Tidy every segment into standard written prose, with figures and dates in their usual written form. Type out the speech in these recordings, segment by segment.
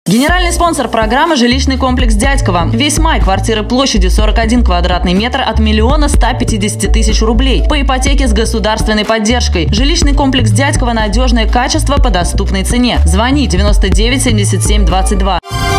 Генеральный спонсор программы – жилищный комплекс Дядьково. Весь май квартиры площадью 41 квадратный метр от 1 150 000 рублей по ипотеке с государственной поддержкой. Жилищный комплекс Дядьково – надежное качество по доступной цене. Звони 99 77 22.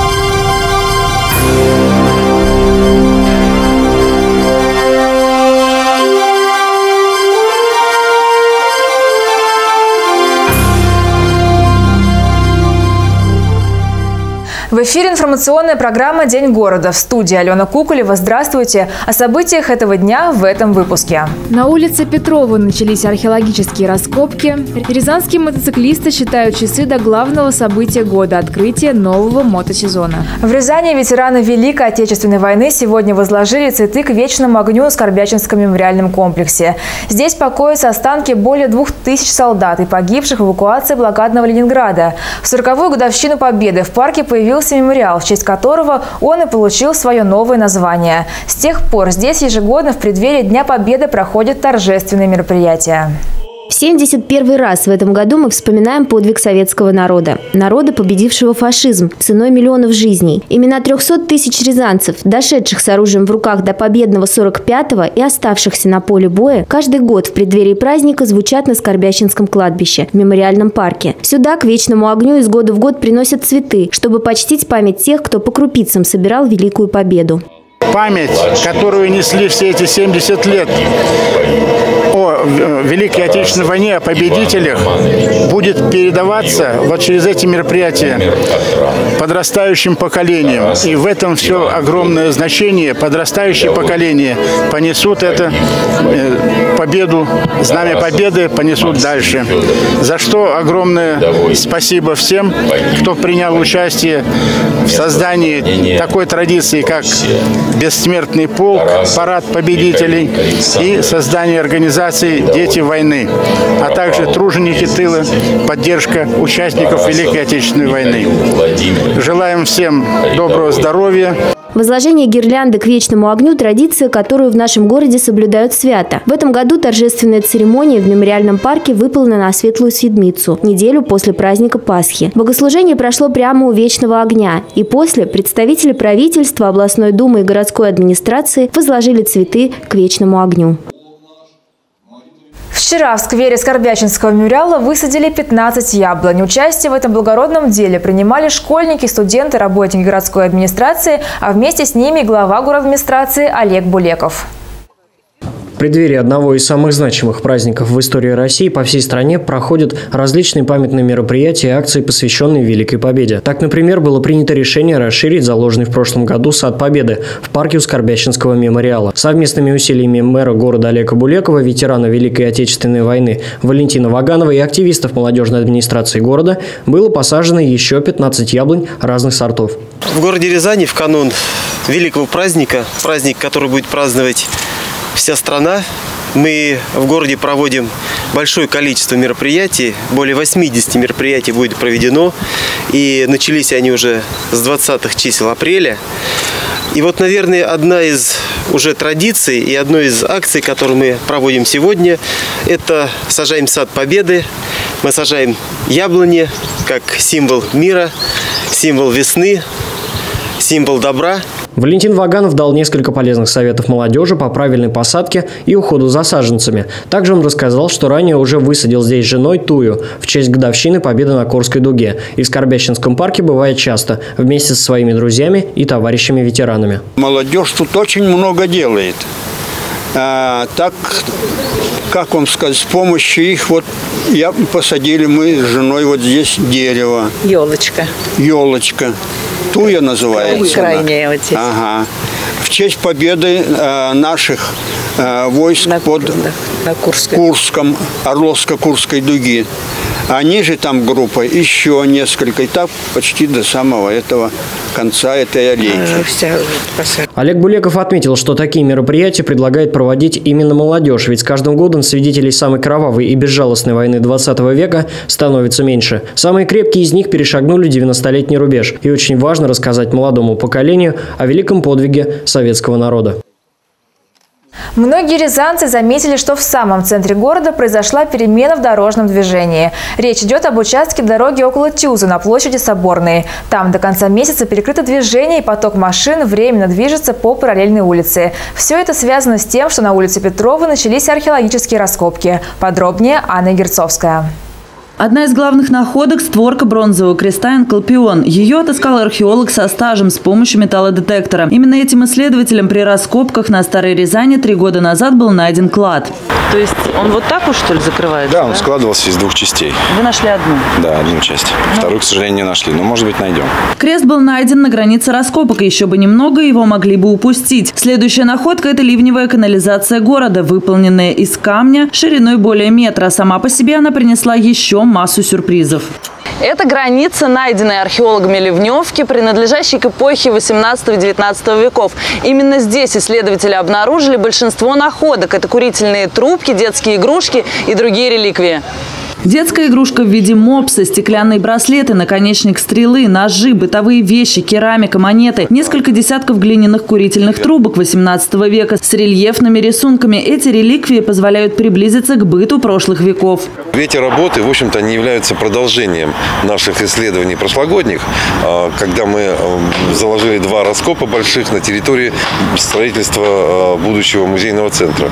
В эфире информационная программа «День города». В студии Алена Куколева. Здравствуйте. О событиях этого дня в этом выпуске. На улице Петрова начались археологические раскопки. Рязанские мотоциклисты считают часы до главного события года – открытия нового мотосезона. В Рязани ветераны Великой Отечественной войны сегодня возложили цветы к вечному огню в Скорбячинском мемориальном комплексе. Здесь покоятся останки более 2000 солдат и погибших в эвакуации блокадного Ленинграда. В 40-ю годовщину Победы в парке появился мемориал, в честь которого он и получил свое новое название. С тех пор здесь ежегодно в преддверии Дня Победы проходят торжественные мероприятия. В 71 раз в этом году мы вспоминаем подвиг советского народа. Народа, победившего фашизм ценой миллионов жизней. Имена 300 тысяч рязанцев, дошедших с оружием в руках до победного 45-го и оставшихся на поле боя, каждый год в преддверии праздника звучат на Скорбящинском кладбище, в мемориальном парке. Сюда к вечному огню из года в год приносят цветы, чтобы почтить память тех, кто по крупицам собирал Великую Победу. Память, которую несли все эти 70 лет о Великой Отечественной войне, о победителях, будет передаваться вот через эти мероприятия подрастающим поколениям. И в этом все огромное значение. Подрастающее поколение понесут эту победу, знамя победы понесут дальше. За что огромное спасибо всем, кто принял участие в создании такой традиции, как Бессмертный полк, парад победителей и создание организации «Дети войны», а также труженики тыла, поддержка участников Великой Отечественной войны. Желаем всем доброго здоровья. Возложение гирлянды к вечному огню – традиция, которую в нашем городе соблюдают свято. В этом году торжественная церемония в мемориальном парке выполнена на Светлую Седмицу, неделю после праздника Пасхи. Богослужение прошло прямо у вечного огня, и после представители правительства, областной думы и городской администрации возложили цветы к вечному огню. Вчера в сквере Скорбячинского мемориала высадили 15 яблонь. Участие в этом благородном деле принимали школьники, студенты, работники городской администрации, а вместе с ними глава городадминистрации Олег Булеков. В преддверии одного из самых значимых праздников в истории России по всей стране проходят различные памятные мероприятия и акции, посвященные Великой Победе. Так, например, было принято решение расширить заложенный в прошлом году Сад Победы в парке у Скорбящинского мемориала. Совместными усилиями мэра города Олега Булекова, ветерана Великой Отечественной войны Валентина Ваганова и активистов молодежной администрации города было посажено еще 15 яблонь разных сортов. В городе Рязани в канун великого праздника, праздник, который будет праздновать вся страна, мы в городе проводим большое количество мероприятий, более 80 мероприятий будет проведено, и начались они уже с 20-х чисел апреля. И вот, наверное, одна из уже традиций и одной из акций, которую мы проводим сегодня, это сажаем сад Победы, мы сажаем яблони как символ мира, символ весны, символ добра. Валентин Ваганов дал несколько полезных советов молодежи по правильной посадке и уходу за саженцами. Также он рассказал, что ранее уже высадил здесь с женой тую в честь годовщины Победы на Курской дуге. И в Скорбящинском парке бывает часто, вместе со своими друзьями и товарищами-ветеранами. Молодежь тут очень много делает. Так, как вам сказать, с помощью их посадили мы с женой вот здесь дерево. Елочка. Елочка. Туя называется. Крайняя вот здесь. Ага. В честь победы наших войск на Курском, Орловско-Курской дуги. Они же там группа, еще несколько, и так почти до самого этого конца этой аллейки. Олег Булеков отметил, что такие мероприятия предлагает проводить именно молодежь, ведь с каждым годом свидетелей самой кровавой и безжалостной войны 20 века становится меньше. Самые крепкие из них перешагнули 90-летний рубеж, и очень важно рассказать молодому поколению о великом подвиге советского народа. Многие рязанцы заметили, что в самом центре города произошла перемена в дорожном движении. Речь идет об участке дороги около Тюза на площади Соборной. Там до конца месяца перекрыто движение, и поток машин временно движется по параллельной улице. Все это связано с тем, что на улице Петрова начались археологические раскопки. Подробнее Анна Герцовская. Одна из главных находок – створка бронзового креста «Энкалпион». Ее отыскал археолог со стажем с помощью металлодетектора. Именно этим исследователям при раскопках на Старой Рязани 3 года назад был найден клад. То есть он вот так уж, что ли, закрывается? Да, он складывался из 2 частей. Вы нашли одну? Да, одну часть. Вторую, к сожалению, не нашли, но, может быть, найдем. Крест был найден на границе раскопок, и еще бы немного его могли бы упустить. Следующая находка – это ливневая канализация города, выполненная из камня шириной более метра. Сама по себе она принесла еще массу сюрпризов. Это граница, найденная археологами Ливневки, принадлежащей к эпохе 18-19 веков. Именно здесь исследователи обнаружили большинство находок. Это курительные трубки, детские игрушки и другие реликвии. Детская игрушка в виде мопса, стеклянные браслеты, наконечник стрелы, ножи, бытовые вещи, керамика, монеты, несколько десятков глиняных курительных трубок 18 века с рельефными рисунками. Эти реликвии позволяют приблизиться к быту прошлых веков. Эти работы, в общем-то, они являются продолжением наших исследований прошлогодних, когда мы заложили 2 раскопа больших на территории строительства будущего музейного центра.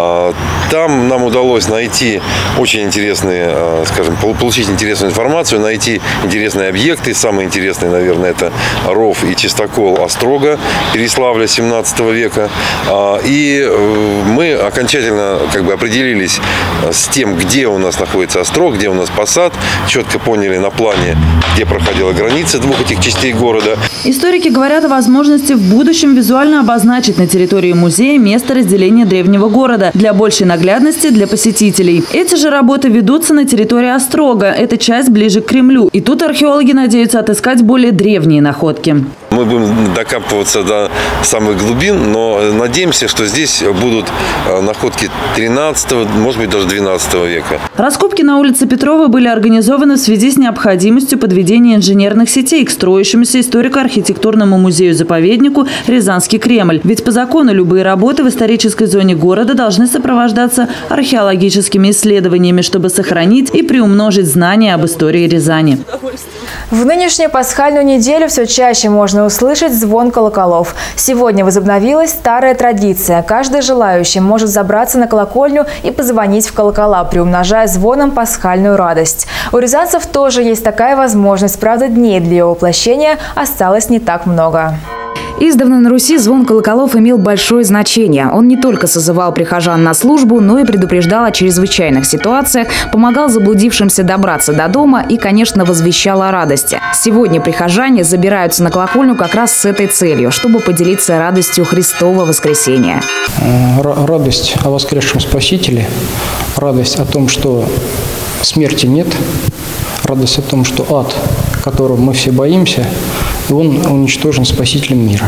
Там нам удалось найти очень интересные, скажем, получить интересную информацию, найти интересные объекты. Самые интересные, наверное, это ров и чистокол Острога Переславля 17 века. И мы окончательно определились с тем, где у нас находится Острог, где у нас посад. Четко поняли на плане, где проходила граница 2 этих частей города. Историки говорят о возможности в будущем визуально обозначить на территории музея место разделения древнего города для большей наглядности для посетителей. Эти же работы ведутся на территории Острога. Это часть ближе к Кремлю. И тут археологи надеются отыскать более древние находки. Мы будем докапываться до самых глубин, но надеемся, что здесь будут находки 13-го, может быть, даже 12 века. Раскопки на улице Петрова были организованы в связи с необходимостью подведения инженерных сетей к строящемуся историко-архитектурному музею-заповеднику «Рязанский Кремль». Ведь по закону любые работы в исторической зоне города должны сопровождаться археологическими исследованиями, чтобы сохранить и приумножить знания об истории Рязани. В нынешнюю пасхальную неделю все чаще можно услышать звон колоколов. Сегодня возобновилась старая традиция. Каждый желающий может забраться на колокольню и позвонить в колокола, приумножая звоном пасхальную радость. У рязанцев тоже есть такая возможность, правда, дней для ее воплощения осталось не так много. Издавна на Руси звон колоколов имел большое значение. Он не только созывал прихожан на службу, но и предупреждал о чрезвычайных ситуациях, помогал заблудившимся добраться до дома и, конечно, возвещал о радости. Сегодня прихожане забираются на колокольню как раз с этой целью, чтобы поделиться радостью Христова воскресения. Радость о воскресшем Спасителе, радость о том, что смерти нет, радость о том, что ад, которого мы все боимся, он уничтожен Спасителем мира.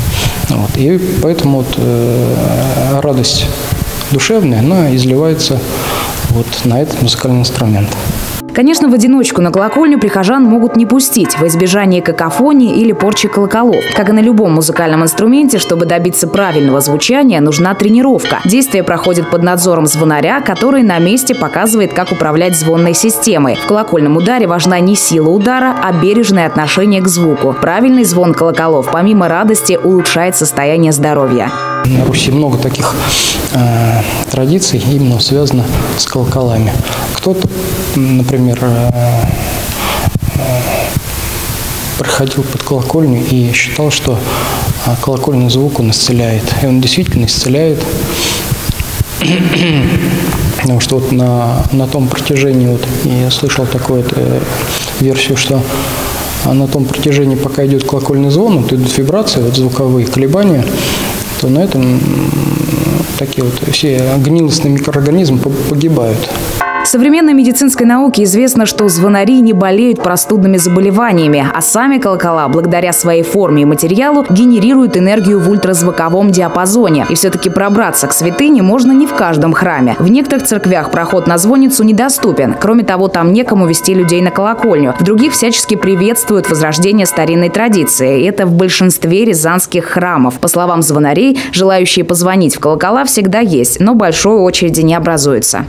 И поэтому радость душевная, она изливается на этот музыкальный инструмент. Конечно, в одиночку на колокольню прихожан могут не пустить во избежание какофонии или порчи колоколов. Как и на любом музыкальном инструменте, чтобы добиться правильного звучания, нужна тренировка. Действие проходит под надзором звонаря, который на месте показывает, как управлять звонной системой. В колокольном ударе важна не сила удара, а бережное отношение к звуку. Правильный звон колоколов, помимо радости, улучшает состояние здоровья. На Руси много таких традиций, именно связано с колоколами. Кто-то, например, приходил под колокольню и считал, что колокольный звук он исцеляет. И он действительно исцеляет. Потому что на том протяжении, я слышал такую версию, что на том протяжении, пока идет колокольный звон, идут вибрации, звуковые колебания, то на этом такие все гнилостные микроорганизмы погибают. Современной медицинской науке известно, что звонари не болеют простудными заболеваниями, а сами колокола, благодаря своей форме и материалу, генерируют энергию в ультразвуковом диапазоне. И все-таки пробраться к святыне можно не в каждом храме. В некоторых церквях проход на звонницу недоступен. Кроме того, там некому вести людей на колокольню. В других всячески приветствуют возрождение старинной традиции. Это в большинстве рязанских храмов. По словам звонарей, желающие позвонить в колокола всегда есть, но большой очереди не образуется.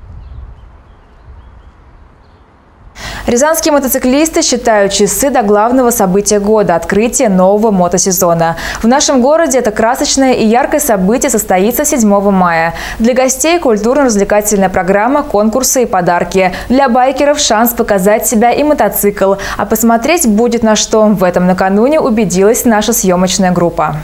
Рязанские мотоциклисты считают часы до главного события года – открытия нового мотосезона. В нашем городе это красочное и яркое событие состоится 7 мая. Для гостей культурно-развлекательная программа, конкурсы и подарки. Для байкеров шанс показать себя и мотоцикл. А посмотреть будет на что. В этом накануне убедилась наша съемочная группа.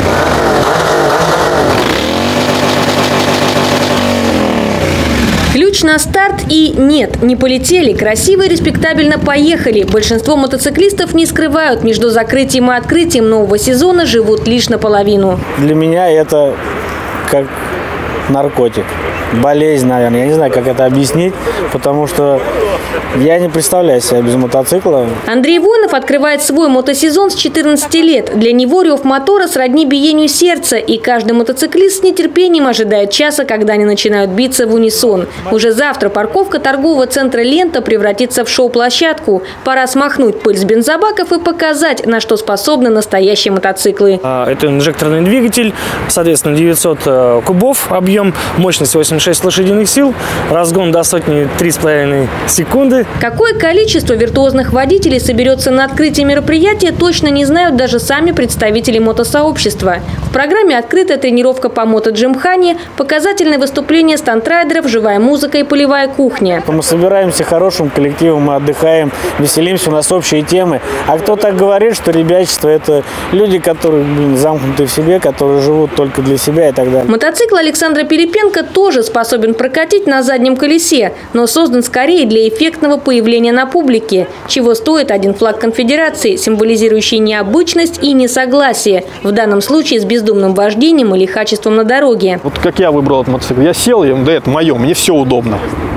Ключ на старт и нет, не полетели, красиво и респектабельно поехали. Большинство мотоциклистов не скрывают, между закрытием и открытием нового сезона живут лишь наполовину. Для меня это как наркотик, болезнь, наверное. Я не знаю, как это объяснить, потому что я не представляю себя без мотоцикла. Андрей Воинов открывает свой мотосезон с 14 лет. Для него рев мотора сродни биению сердца, и каждый мотоциклист с нетерпением ожидает часа, когда они начинают биться в унисон. Уже завтра парковка торгового центра «Лента» превратится в шоу-площадку. Пора смахнуть пыль с бензобаков и показать, на что способны настоящие мотоциклы. Это инжекторный двигатель, соответственно, 900 кубов объем, мощность 86 лошадиных сил, разгон до сотни 3,5 секунды. Какое количество виртуозных водителей соберется на открытии мероприятия, точно не знают даже сами представители мотосообщества. В программе открытая тренировка по мотоджимхане, показательные выступления стандрайдеров, живая музыка и полевая кухня. Мы собираемся хорошим коллективом, мы отдыхаем, веселимся, у нас общие темы. А кто так говорит, что ребячество – это люди, которые замкнуты в себе, которые живут только для себя и так далее. Мотоцикл Александра Пилипенко тоже способен прокатить на заднем колесе, но создан скорее для эффектного появления на публике, чего стоит один флаг конфедерации, символизирующий необычность и несогласие, в данном случае с бездумным вождением или лихачеством на дороге. Вот как я выбрал этот мотоцикл, я сел, да это мое, мне все удобно.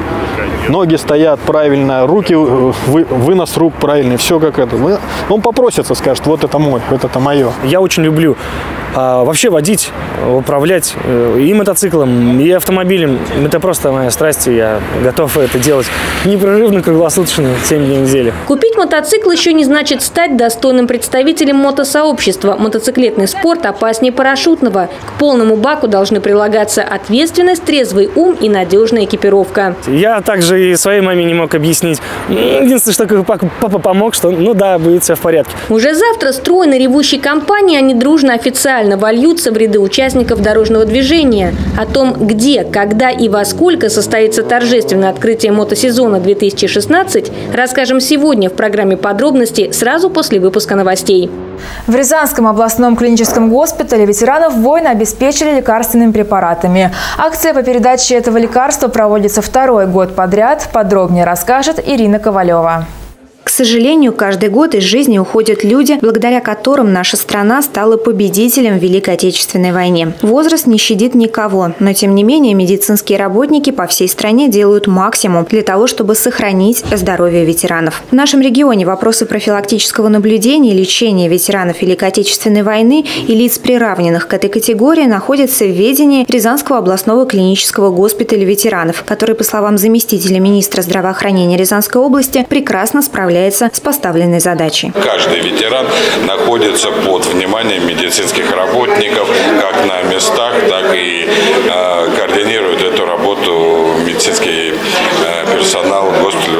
Ноги стоят правильно, руки, вынос рук правильный, все как это. Он попросится, скажет, вот это мой, вот это мое. Я очень люблю вообще водить, управлять и мотоциклом, и автомобилем. Это просто моя страсть, и я готов это делать непрерывно, круглосуточно, 7 дней в неделю. Купить мотоцикл еще не значит стать достойным представителем мотосообщества. Мотоциклетный спорт опаснее парашютного. К полному баку должны прилагаться ответственность, трезвый ум и надежная экипировка. Я также и своей маме не мог объяснить. Единственное, что папа помог, что ну да, будет все в порядке. Уже завтра стройной ревущей компании они дружно официально вольются в ряды участников дорожного движения. О том, где, когда и во сколько состоится торжественное открытие мотосезона 2016, расскажем сегодня в программе «Подробности» сразу после выпуска новостей. В Рязанском областном клиническом госпитале ветеранов войны обеспечили лекарственными препаратами. Акция по передаче этого лекарства проводится второй год подряд. Подробнее расскажет Ирина Ковалева. К сожалению, каждый год из жизни уходят люди, благодаря которым наша страна стала победителем в Великой Отечественной войне. Возраст не щадит никого, но тем не менее медицинские работники по всей стране делают максимум для того, чтобы сохранить здоровье ветеранов. В нашем регионе вопросы профилактического наблюдения и лечения ветеранов Великой Отечественной войны и лиц, приравненных к этой категории, находятся в ведении Рязанского областного клинического госпиталя ветеранов, который, по словам заместителя министра здравоохранения Рязанской области, прекрасно справляется с поставленной задачей. Каждый ветеран находится под вниманием медицинских работников, как на местах, так и координирует эту работу медицинский персонал госпиталя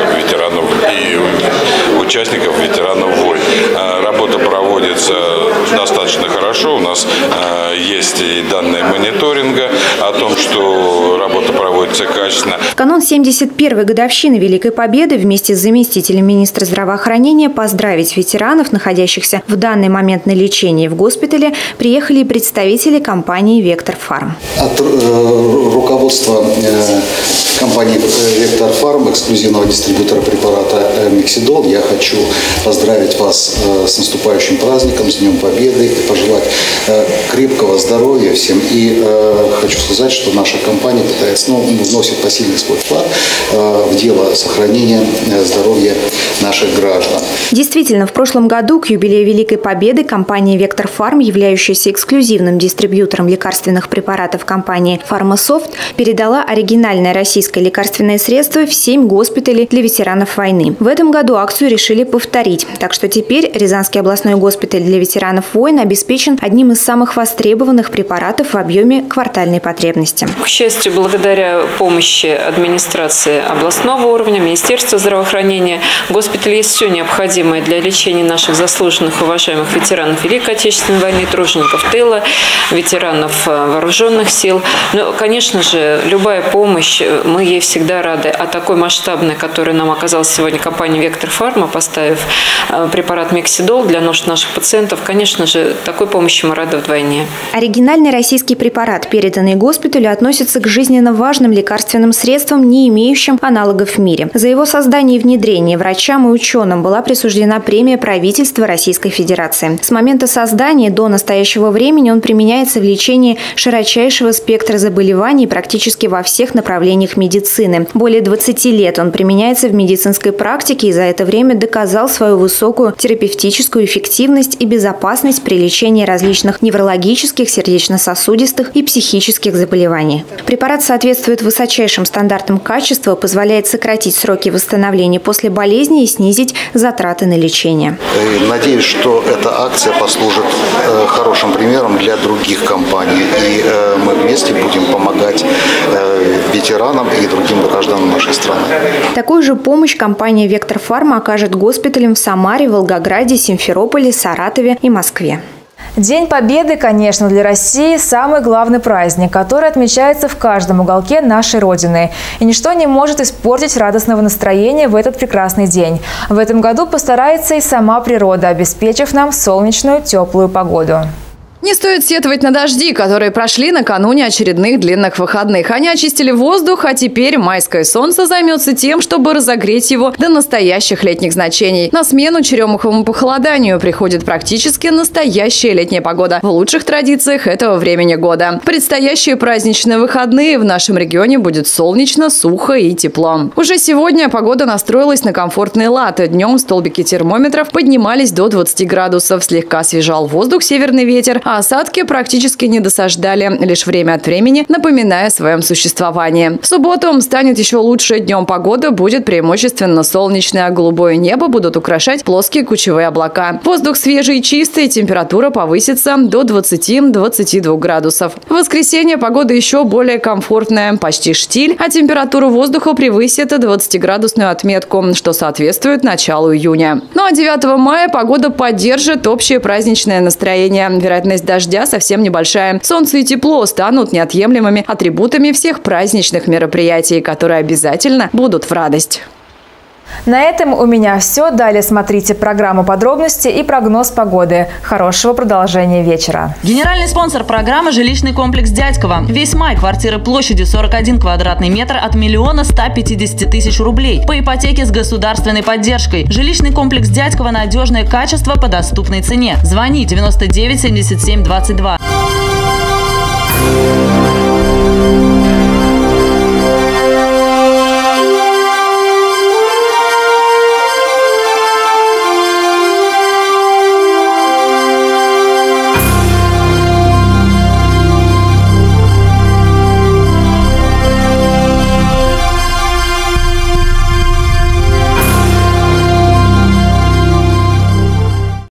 участников ветеранов войн. Работа проводится достаточно хорошо. У нас есть и данные мониторинга о том, что работа проводится качественно. В канун 71-й годовщины Великой Победы вместе с заместителем министра здравоохранения поздравить ветеранов, находящихся в данный момент на лечении в госпитале, приехали представители компании «Вектор Фарм». От руководства компании «Вектор Фарм», эксклюзивного дистрибьютора препарата «Миксидол», я хочу поздравить вас с наступающим праздником, с Днем Победы это пожелать крепкого здоровья всем. И хочу сказать, что наша компания пытается, вносит посильный свой вклад в дело сохранения здоровья наших граждан. Действительно, в прошлом году к юбилею Великой Победы компания «Вектор Фарм», являющаяся эксклюзивным дистрибьютором лекарственных препаратов компании «Фармасофт», передала оригинальное российское лекарственное средство в 7 госпиталей для ветеранов войны. В этом году акцию решили повторить, так что теперь Рязанский областной госпиталь для ветеранов войн обеспечен одним из самых востребованных препаратов в объеме квартальной потребности. К счастью, благодаря помощи администрации областного уровня, Министерства здравоохранения, в госпитале есть все необходимое для лечения наших заслуженных, уважаемых ветеранов Великой Отечественной войны, тружеников тыла, ветеранов вооруженных сил. Но, конечно же, любая помощь, мы ей всегда рады. А такой масштабной, которую нам оказала сегодня компания «Вектор Фарма», поставив препарат Мексидол для нужд наших пациентов, конечно же, такой помощи мы рады вдвойне. Оригинальный российский препарат, переданный госпиталю, относится к жизненно важным лекарственным средствам, не имеющим аналогов в мире. За его создание и внедрение врачам и ученым была присуждена премия правительства Российской Федерации. С момента создания до настоящего времени он применяется в лечении широчайшего спектра заболеваний практически во всех направлениях медицины. Более 20 лет он применяется в медицинской практике и за это время доказал свою высокую терапевтическую эффективность и безопасность при лечении различных неврологических, сердечно-сосудистых и психических заболеваний. Препарат соответствует высочайшим стандартам качества, позволяет сократить сроки восстановления после болезни и снизить затраты на лечение. Надеюсь, что эта акция послужит хорошим примером для других компаний. И мы вместе будем помогать ветеранам и другим гражданам нашей страны. Такую же помощь компания «Вектор Фарма» окажет госпиталям в Самаре, Волгограде, Симферополе, Саратове и Москве. День Победы, конечно, для России самый главный праздник, который отмечается в каждом уголке нашей Родины. И ничто не может испортить радостного настроения в этот прекрасный день. В этом году постарается и сама природа, обеспечив нам солнечную, теплую погоду. Не стоит сетовать на дожди, которые прошли накануне очередных длинных выходных. Они очистили воздух, а теперь майское солнце займется тем, чтобы разогреть его до настоящих летних значений. На смену черемуховому похолоданию приходит практически настоящая летняя погода в лучших традициях этого времени года. Предстоящие праздничные выходные в нашем регионе будет солнечно, сухо и тепло. Уже сегодня погода настроилась на комфортный лад. Днем столбики термометров поднимались до 20 градусов. Слегка освежал воздух северный ветер, а осадки практически не досаждали, лишь время от времени напоминая о своем существовании. В субботу станет еще лучше. Днем погода будет преимущественно солнечная, а голубое небо будут украшать плоские кучевые облака. Воздух свежий и чистый, температура повысится до 20-22 градусов. В воскресенье погода еще более комфортная, почти штиль, а температура воздуха превысит 20-градусную отметку, что соответствует началу июня. Ну а 9 мая погода поддержит общее праздничное настроение. Вероятность дождя совсем небольшая. Солнце и тепло станут неотъемлемыми атрибутами всех праздничных мероприятий, которые обязательно будут в радость. На этом у меня все. Далее смотрите программу «Подробности» и прогноз погоды. Хорошего продолжения вечера. Генеральный спонсор программы – жилищный комплекс Дядьково. Весь май квартиры площадью 41 квадратный метр от 1 150 000 рублей. По ипотеке с государственной поддержкой. Жилищный комплекс Дядьково – надежное качество по доступной цене. Звони 99 77 22.